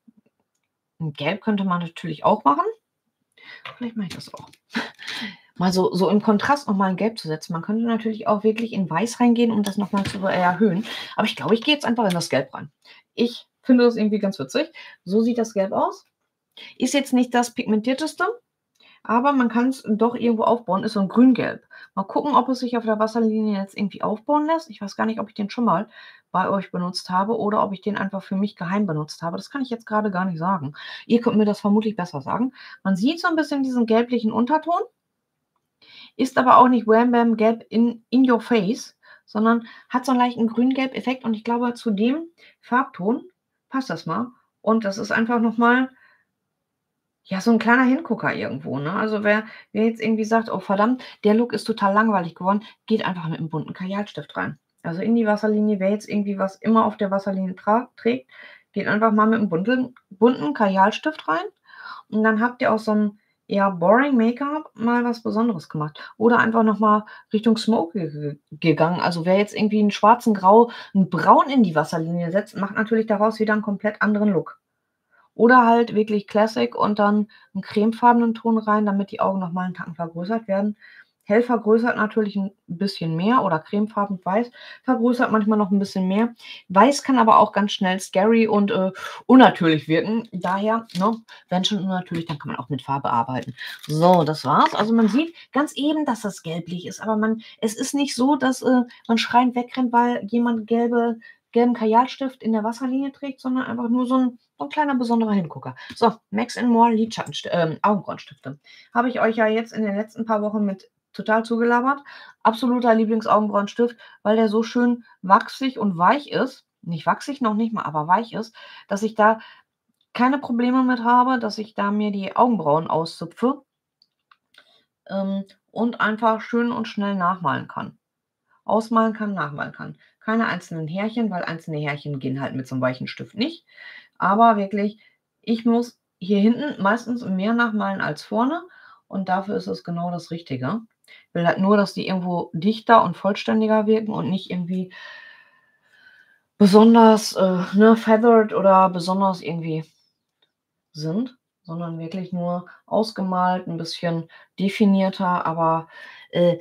S1: Gelb könnte man natürlich auch machen. Vielleicht mache ich das auch. Mal so im Kontrast noch mal 'n Gelb zu setzen. Man könnte natürlich auch wirklich in Weiß reingehen, um das noch mal zu erhöhen. Aber ich glaube, ich gehe jetzt einfach in das Gelb rein. Ich finde das irgendwie ganz witzig. So sieht das Gelb aus. Ist jetzt nicht das pigmentierteste, aber man kann's doch irgendwo aufbauen. Ist so 'n grün-gelb. Mal gucken, ob es sich auf der Wasserlinie jetzt irgendwie aufbauen lässt. Ich weiß gar nicht, ob ich den schon mal bei euch benutzt habe oder ob ich den einfach für mich geheim benutzt habe. Das kann ich jetzt grade gar nicht sagen. Ihr könnt mir das vermutlich besser sagen. Man sieht so 'n bisschen diesen gelblichen Unterton, ist aber auch nicht Wham Bam Gelb in your face, sondern hat so 'n leichten Grün-Gelb-Effekt und ich glaube, zu dem Farbton passt das mal. Und das ist einfach noch mal, ja, so 'n kleiner Hingucker irgendwo, ne? Also, wer jetzt irgendwie sagt: „Oh verdammt, der Look ist total langweilig geworden“, geht einfach mit 'nem bunten Kajalstift rein. Also, in die Wasserlinie, wer jetzt irgendwie was immer auf der Wasserlinie trägt, geht einfach mal mit 'm bunten Kajalstift rein und dann habt ihr aus so 'n eher boring Make-up mal was Besonderes gemacht. Oder einfach noch mal Richtung Smoky gegangen. Also, wer jetzt irgendwie 'n schwarzen Grau 'n Braun in die Wasserlinie setzt, macht natürlich daraus wieder 'n komplett anderen Look. Oder halt wirklich Classic und dann 'n cremefarbenen Ton rein, damit die Augen noch mal 'n Tacken vergrößert werden. Hell vergrößert natürlich 'n bisschen mehr oder cremefarben weiß vergrößert manchmal noch 'n bisschen mehr. Weiß kann aber auch ganz schnell scary und, unnatürlich wirken. Daher, ne, wenn schon unnatürlich, dann kann man auch mit Farbe arbeiten. So, das war's. Also, man sieht ganz eben, dass das gelblich ist, aber es ist nicht so, dass, man schreiend wegrennt, weil jemand gelben Kajalstift in der Wasserlinie trägt, sondern einfach nur so 'n kleiner besonderer Hingucker. So, Max More Augenbrauenstifte. Habe ich euch ja jetzt in den letzten paar Wochen mit total zugelabert. Absoluter Lieblingsaugenbrauenstift, weil der so schön wachsig und weich ist. Nicht wachsig, noch nicht mal, aber weich ist, dass ich da keine Probleme mit habe, dass ich da mir die Augenbrauen auszupfe, und einfach schön und schnell nachmalen kann. Ausmalen kann, nachmalen kann. Keine einzelnen Härchen, weil einzelne Härchen gehen halt mit so 'nem weichen Stift nicht. Aber wirklich, ich muss hier hinten meistens mehr nachmalen als vorne und dafür ist es genau das Richtige. Will halt nur, dass die irgendwo dichter und vollständiger wirken und nicht irgendwie besonders, ne, feathered oder besonders irgendwie sind, sondern wirklich nur ausgemalt, 'n bisschen definierter, aber, äh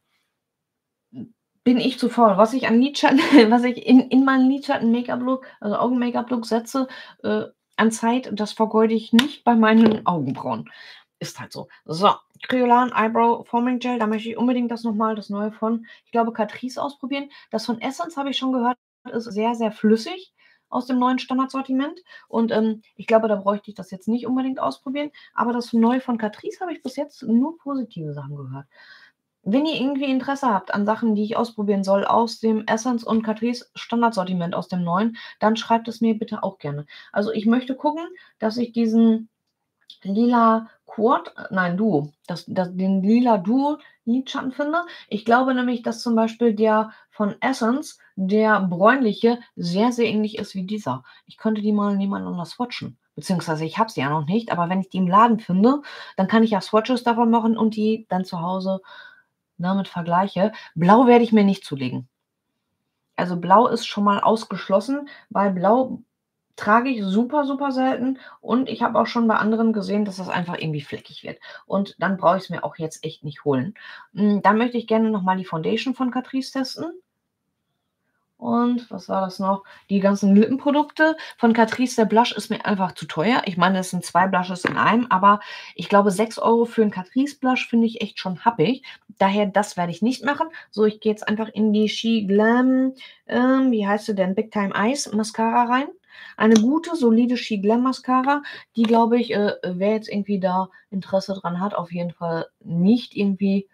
S1: bin ich zu faul. Was ich an Lidschatten was ich in meinen Lidschatten-Make-up-Look, also Augen-Make-up-Look setze, an Zeit, das vergeude ich nicht bei meinen Augenbrauen. Ist halt so. So, Kryolan Eyebrow Forming Gel, da möchte ich unbedingt das Neue von, ich glaube, Catrice ausprobieren. Das von Essence habe ich schon gehört, ist sehr, sehr flüssig aus dem neuen Standardsortiment und, ich glaube, da bräuchte ich das jetzt nicht unbedingt ausprobieren, aber das Neue von Catrice habe ich bis jetzt nur positive Sachen gehört. Wenn ihr irgendwie Interesse habt an Sachen, die ich ausprobieren soll aus dem Essence und Catrice Standardsortiment aus dem Neuen, dann schreibt es mir bitte auch gerne. Also, ich möchte gucken, dass ich diesen lila Quad nein, Duo, den lila Duo Lidschatten finde. Ich glaube nämlich, dass zum Beispiel der von Essence, der bräunliche, sehr, sehr ähnlich ist wie dieser. Ich könnte die mal nebeneinander swatchen, beziehungsweise ich habe sie ja noch nicht, aber wenn ich die im Laden finde, dann kann ich ja Swatches davon machen und die dann zu Hause damit vergleiche. Blau werde ich mir nicht zulegen. Also, Blau ist schon mal ausgeschlossen, weil Blau trage ich super, super selten und ich habe auch schon bei anderen gesehen, dass das einfach irgendwie fleckig wird. Und dann brauche ich's mir auch jetzt echt nicht holen. Dann möchte ich gerne noch mal die Foundation von Catrice testen. Und was war das noch? Die ganzen Lippenprodukte von Catrice, der Blush ist mir einfach zu teuer. Ich meine, es sind 2 Blushes in einem, aber ich glaube, 6 € für 'n Catrice Blush finde ich echt schon happig. Daher, das werde ich nicht machen. So, ich gehe jetzt einfach in die She Glam, wie heißt sie denn? Big Time Eyes Mascara rein. Eine gute, solide She Glam Mascara, die, glaube ich, wer jetzt irgendwie da Interesse dran hat, auf jeden Fall nicht irgendwie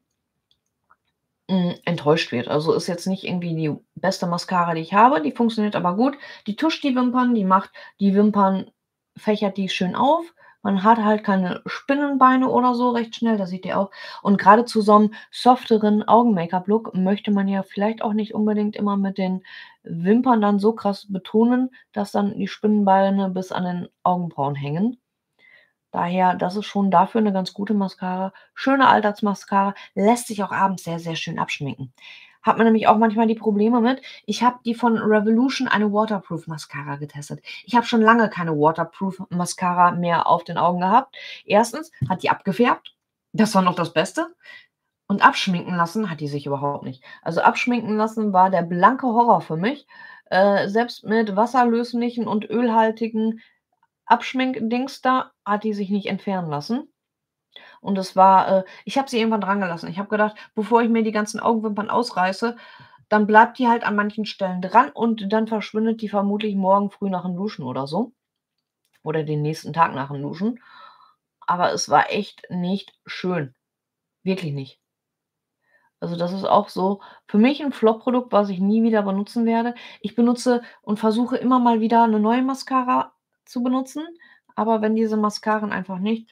S1: enttäuscht wird. Also, ist jetzt nicht irgendwie die beste Mascara, die ich habe, die funktioniert aber gut. Die tuscht die Wimpern, die macht die Wimpern, fächert die schön auf. Man hat halt keine Spinnenbeine oder so recht schnell, das seht ihr auch. Und grade zu so 'nem softeren Augen-Make-up-Look möchte man ja vielleicht auch nicht unbedingt immer mit den Wimpern dann so krass betonen, dass dann die Spinnenbeine bis an den Augenbrauen hängen. Daher, das ist schon dafür 'ne ganz gute Mascara. Schöne Alltagsmascara, lässt sich auch abends sehr, sehr schön abschminken. Hat man nämlich auch manchmal die Probleme mit. Ich habe die von Revolution, eine Waterproof Mascara getestet. Ich habe schon lange keine Waterproof Mascara mehr auf den Augen gehabt. Erstens hat die abgefärbt, das war noch das Beste. Und abschminken lassen hat die sich überhaupt nicht. Also, abschminken lassen war der blanke Horror für mich. Selbst mit wasserlöslichen und ölhaltigen Abschminkdings da hat die sich nicht entfernen lassen. Und es war ich habe sie irgendwann dran gelassen. Ich habe gedacht, bevor ich mir die ganzen Augenwimpern ausreiße, dann bleibt die halt an manchen Stellen dran und dann verschwindet die vermutlich morgen früh nach dem Duschen oder so oder den nächsten Tag nach dem Duschen. Aber es war echt nicht schön, wirklich nicht. Also, das ist auch so für mich 'n Flop-Produkt, was ich nie wieder benutzen werde. Ich benutze und versuche immer mal wieder 'ne neue Mascara zu benutzen, aber wenn diese Mascaren einfach nicht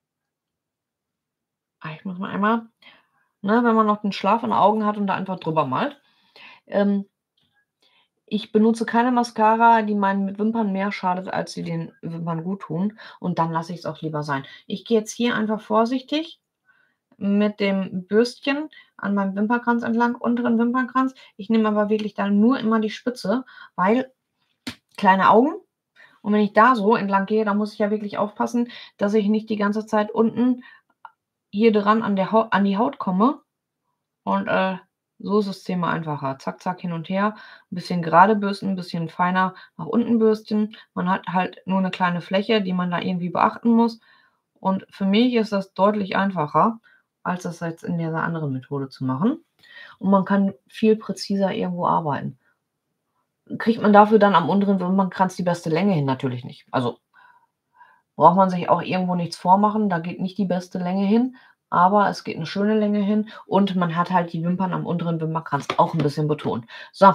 S1: ich muss mal einmal ne, wenn man noch den Schlaf in den Augen hat und da einfach drüber malt. Ähm, Ich benutze keine Mascara, die meinen Wimpern mehr schadet, als sie den Wimpern guttun, und dann lasse ich's auch lieber sein. Ich gehe jetzt hier einfach vorsichtig mit dem Bürstchen an meinem Wimpernkranz entlang, unteren Wimpernkranz. Ich nehme aber wirklich dann nur immer die Spitze, weil kleine Augen, und wenn ich da so entlang gehe, dann muss ich ja wirklich aufpassen, dass ich nicht die ganze Zeit unten hier dran an die Haut komme. Und, so ist das Thema einfacher. Zack, zack, hin und her. 'N bisschen gerade bürsten, 'n bisschen feiner nach unten bürsten. Man hat halt nur 'ne kleine Fläche, die man da irgendwie beachten muss. Und für mich ist das deutlich einfacher, als das jetzt in dieser anderen Methode zu machen. Und man kann viel präziser irgendwo arbeiten. Kriegt man dafür dann am unteren Wimpernkranz die beste Länge hin? Natürlich nicht. Also, braucht man sich auch irgendwo nichts vormachen, da geht nicht die beste Länge hin, aber es geht 'ne schöne Länge hin und man hat halt die Wimpern am unteren Wimpernkranz auch 'n bisschen betont. So,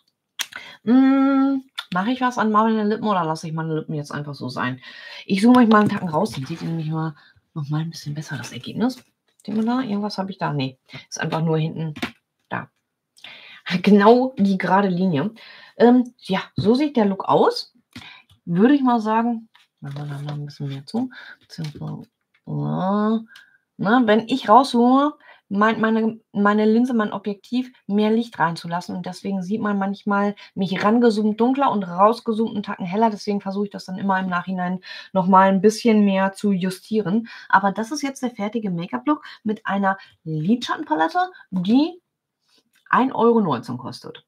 S1: mache ich was an meine Lippen oder lasse ich meine Lippen jetzt einfach so sein? Ich zoome euch mal 'n Tacken raus, dann seht ihr nämlich mal noch mal 'n bisschen besser das Ergebnis. Seht man da? Irgendwas habe ich da? Ne, ist einfach nur hinten da. Genau die gerade Linie. Ja, so sieht der Look aus. Würde ich mal sagen, machen wir da mal 'n bisschen mehr zu, beziehungsweise ne, wenn ich rauszoome, meint meine Linse, mein Objektiv, mehr Licht reinzulassen, und deswegen sieht man manchmal mich rangezoomt dunkler und rausgezoomt 'n Tacken heller. Deswegen versuche ich das dann immer im Nachhinein noch mal 'n bisschen mehr zu justieren. Aber das ist jetzt der fertige Make-up-Look mit einer Lidschattenpalette, die 1,19 € kostet.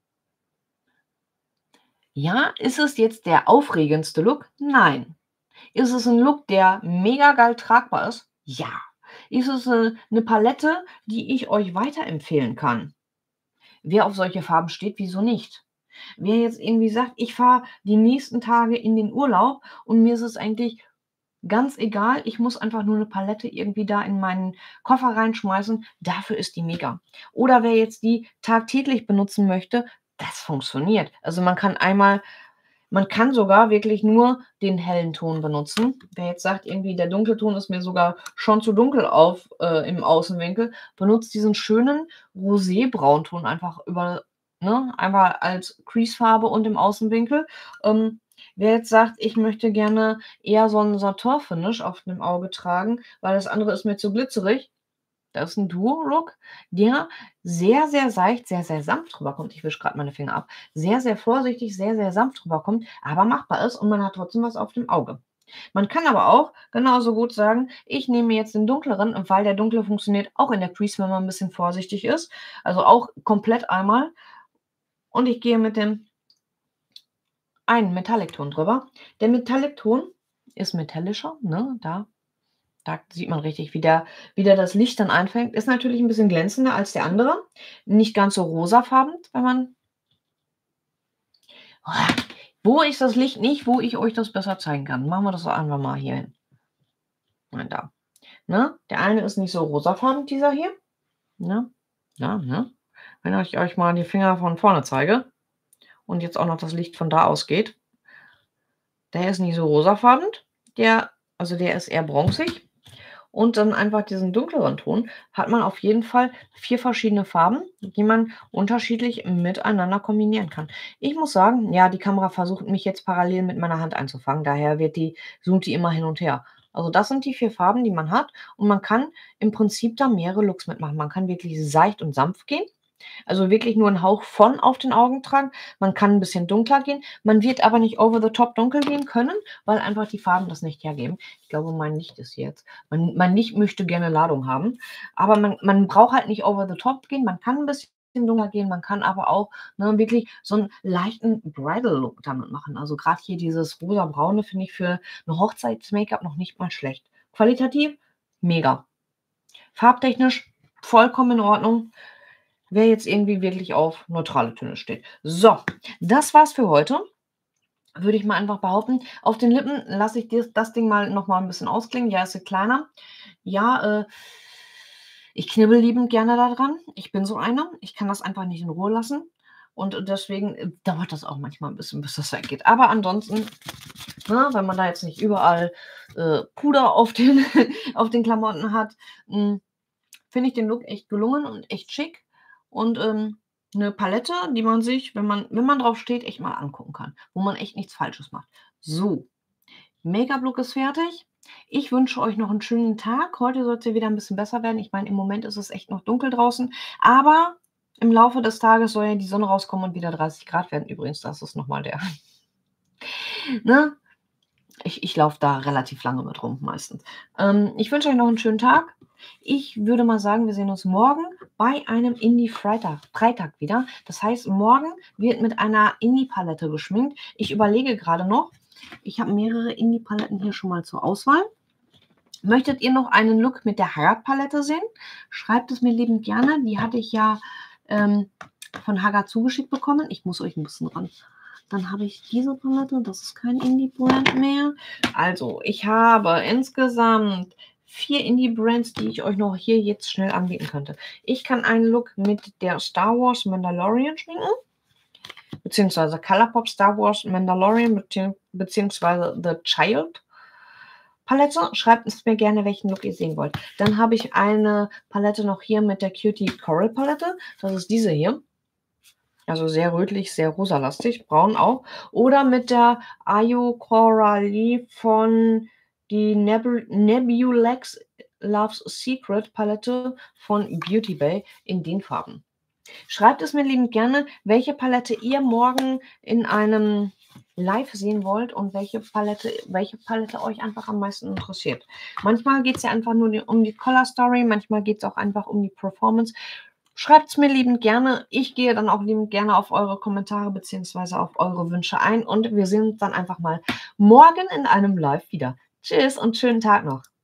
S1: Ja, ist es jetzt der aufregendste Look? Nein. Ist es 'n Look, der mega geil tragbar ist? Ja. Ist es 'ne Palette, die ich euch weiterempfehlen kann? Wer auf solche Farben steht, wieso nicht? Wer jetzt irgendwie sagt: „Ich fahre die nächsten Tage in den Urlaub und mir ist es eigentlich ganz egal, ich muss einfach nur 'ne Palette irgendwie da in meinen Koffer reinschmeißen“, dafür ist die mega. Oder wer jetzt die tagtäglich benutzen möchte, das funktioniert. Also, man kann sogar wirklich nur den hellen Ton benutzen. Wer jetzt sagt, irgendwie der dunkle Ton ist mir sogar schon zu dunkel im Außenwinkel, benutzt diesen schönen Rosé-Braunton einfach einmal als Creasefarbe und im Außenwinkel. Wer jetzt sagt, ich möchte gerne eher so 'n Satin-Finish auf dem Auge tragen, weil das andere ist mir zu glitzerig, das ist 'n Duo-Look, der sehr, sehr seicht, sehr, sehr sanft rüberkommt. Ich wische grad meine Finger ab. Sehr, sehr vorsichtig, sehr, sehr sanft rüberkommt, aber machbar ist und man hat trotzdem was auf dem Auge. Man kann aber auch genauso gut sagen: „Ich nehme mir jetzt den dunkleren“, weil der dunkle funktioniert auch in der Crease, wenn man 'n bisschen vorsichtig ist, also auch komplett einmal, und ich gehe mit dem einen Metallic-Ton drüber. Der Metallic-Ton ist metallischer, ne? Da sieht man richtig, wie der das Licht dann einfängt. Ist natürlich 'n bisschen glänzender als der andere, nicht ganz so rosafarben, wenn man Wo ist das Licht nicht, wo ich euch das besser zeigen kann? Machen wir das doch einfach mal hier hin. Nein, da. Ne? Der eine ist nicht so rosafarben, dieser hier. Ne? Ja, ne? Wenn ich euch mal die Finger von vorne zeige und jetzt auch noch das Licht von da ausgeht, der ist nicht so rosafarben. Also der ist eher bronzig. Und dann einfach diesen dunkleren Ton hat man auf jeden Fall 4 verschiedene Farben, die man unterschiedlich miteinander kombinieren kann. Ich muss sagen, ja, die Kamera versucht mich jetzt parallel mit meiner Hand einzufangen, daher zoomt die immer hin und her. Also das sind die 4 Farben, die man hat und man kann im Prinzip da mehrere Looks mitmachen. Man kann wirklich seicht und sanft gehen, also wirklich nur 'n Hauch von auf den Augen tragen. Man kann 'n bisschen dunkler gehen. Man wird aber nicht over the top dunkel gehen können, weil einfach die Farben das nicht hergeben. Ich glaube, mein Licht ist jetzt mein Licht möchte gerne Ladung haben, aber man braucht halt nicht over the top gehen. Man kann 'n bisschen dunkler gehen, man kann aber auch, ne, wirklich so 'n leichten Bridal-Look damit machen. Also, grad hier dieses rosa-braune finde ich für 'ne Hochzeits-Make-up noch nicht mal schlecht. Qualitativ mega. Farbtechnisch vollkommen in Ordnung. Wer jetzt irgendwie wirklich auf neutrale Töne steht. So, das war's für heute, würde ich mal einfach behaupten. Auf den Lippen lasse ich das Ding noch mal 'n bisschen ausklingen. Ja, es wird kleiner. Ja, ich knibbel liebend gerne da dran. Ich bin so eine. Ich kann das einfach nicht in Ruhe lassen und deswegen, dauert das auch manchmal 'n bisschen, bis das weggeht. Aber ansonsten, ne, wenn man da jetzt nicht überall, Puder auf den auf den Klamotten hat, finde ich den Look echt gelungen und echt schick und, 'ne Palette, die man sich, wenn man drauf steht, echt mal angucken kann, wo man echt nichts Falsches macht. So, Make-up-Look ist fertig. Ich wünsche euch noch 'n schönen Tag. Heute soll's ja wieder 'n bisschen besser werden. Ich meine, im Moment ist es echt noch dunkel draußen, aber im Laufe des Tages soll ja die Sonne rauskommen und wieder 30 Grad werden. Übrigens, das ist noch mal der ne? Ich laufe da relativ lange mit rum meistens. Ich wünsche euch noch 'n schönen Tag. Ich würde mal sagen, wir sehen uns morgen bei einem Indie-Freitag wieder. Das heißt, morgen wird mit einer Indie-Palette geschminkt. Ich überlege grade noch. Ich habe mehrere Indie-Paletten hier schon mal zur Auswahl. Möchtet ihr noch einen Look mit der Haggard-Palette sehen? Schreibt es mir liebend gerne. Die hatte ich ja, von Haggard zugeschickt bekommen. Ich muss euch 'n bisschen ran. Dann habe ich diese Palette, das ist kein Indie-Brand mehr. Also, ich habe insgesamt 4 Indie-Brands, die ich euch noch hier jetzt schnell anbieten könnte. Ich kann einen Look mit der Star Wars Mandalorian schminken, beziehungsweise Colourpop Star Wars Mandalorian beziehungsweise The Child Palette. Schreibt es mir gerne, welchen Look ihr sehen wollt. Dann habe ich eine Palette noch hier mit der Cutie Coral Palette. Das ist diese hier. Also sehr rötlich, sehr rosalastig, braun auch. Oder mit der Ayo Coralie von die Nebulex Love's Secret Palette von Beauty Bay in den Farben. Schreibt es mir liebend gerne, welche Palette ihr morgen in einem Live sehen wollt und welche Palette euch einfach am meisten interessiert. Manchmal geht's ja einfach nur um die Color Story, manchmal geht's auch einfach um die Performance. Schreibt's mir liebend gerne. Ich gehe dann auch liebend gerne auf eure Kommentare beziehungsweise auf eure Wünsche ein und wir sehen uns dann einfach mal morgen in einem Live wieder. Tschüss und schönen Tag noch.